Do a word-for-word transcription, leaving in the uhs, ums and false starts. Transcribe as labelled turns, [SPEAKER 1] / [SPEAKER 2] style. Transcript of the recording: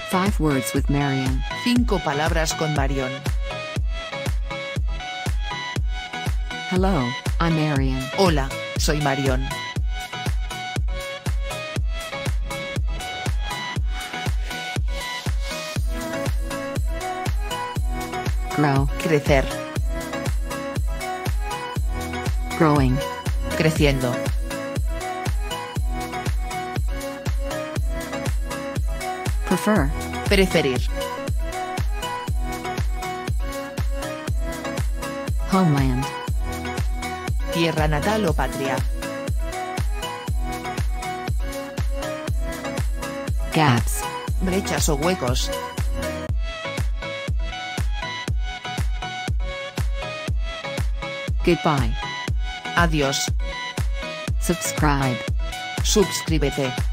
[SPEAKER 1] Five words with Marion.
[SPEAKER 2] Cinco palabras con Marion.
[SPEAKER 1] Hello, I'm Marion.
[SPEAKER 2] Hola, soy Marion.
[SPEAKER 1] Grow.
[SPEAKER 2] Crecer.
[SPEAKER 1] Growing.
[SPEAKER 2] Creciendo.
[SPEAKER 1] Prefer.
[SPEAKER 2] Preferir.
[SPEAKER 1] Homeland.
[SPEAKER 2] Tierra natal o patria.
[SPEAKER 1] Gaps.
[SPEAKER 2] Brechas o huecos.
[SPEAKER 1] Goodbye.
[SPEAKER 2] Adiós.
[SPEAKER 1] Subscribe.
[SPEAKER 2] Suscríbete.